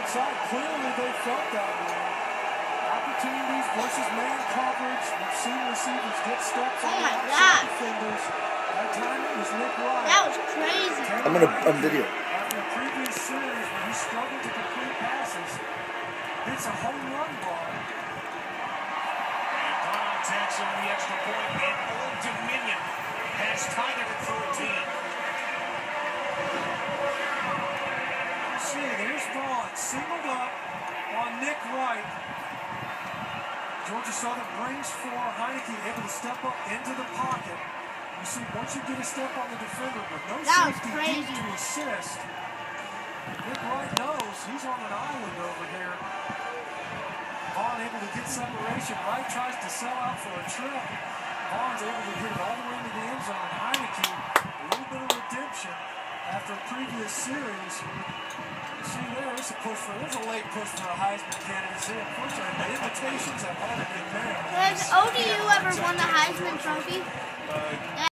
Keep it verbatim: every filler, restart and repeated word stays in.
outside. Clearly they felt that way. Opportunities versus man coverage. We've seen receivers get steps Oh on my the God. defenders. That time it was Nick Wright. That was crazy. I'm gonna on video. After a previous series where he struggled to complete passes, hits a home run ball. And Brown takes on the extra point, and Old Dominion has tied it at fourteen. See, there's Vaughn singled up on Nick Wright. Georgia Southern brings for Heineke, able to step up into the pocket. You see, once you get a step on the defender with no That was safety crazy. deep to assist, Nick Wright knows he's on an island over here. Vaughn able to get separation. Wright tries to sell out for a trip. Vaughn's able to get it all the way into the end zone. Heineke, a little bit of redemption after a previous series. You see there, it's a push for, there's a late push for a Heisman candidacy. Unfortunately, the invitations have already been made. Has O D U ever won the Heisman Trophy? Uh,